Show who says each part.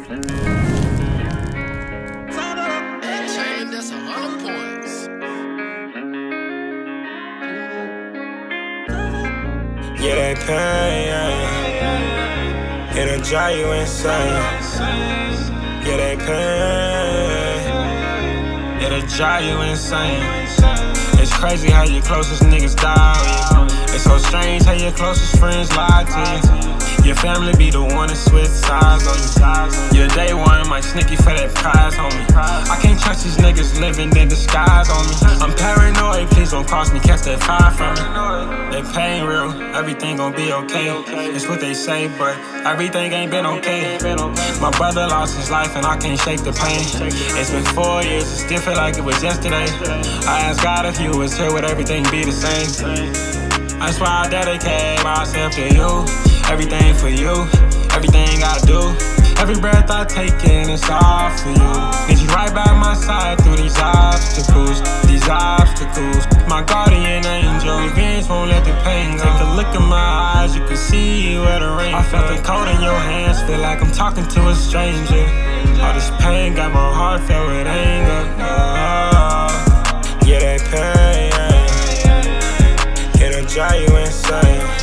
Speaker 1: That's 100 points.
Speaker 2: Yeah, they pain, it'll drive you insane. Yeah, they pain, it'll drive you insane. It's crazy how your closest niggas die on you. It's so strange how your closest friends lie to you. Your family be the one that switch sides on you. Your day one might sneak you for that prize, homie. I can't trust these niggas living in disguise on me. I'm paranoid, please don't cross me, catch that fire from me. They pain real, everything gon' be okay. It's what they say, but everything ain't been okay. My brother lost his life and I can't shake the pain. It's been 4 years, it still feel like it was yesterday. I asked God if you was here, would everything be the same? That's why I dedicate myself to you. Everything for you, everything I do. Every breath I take in, it's all for you. Need you right by my side through these obstacles. My guardian angel, revenge won't let the pain go. Take a look in my eyes, you can see where the rain. I felt the cold in your hands, feel like I'm talking to a stranger. All this pain got my heart filled with anger. Yeah, they pain, it'll drive you insane.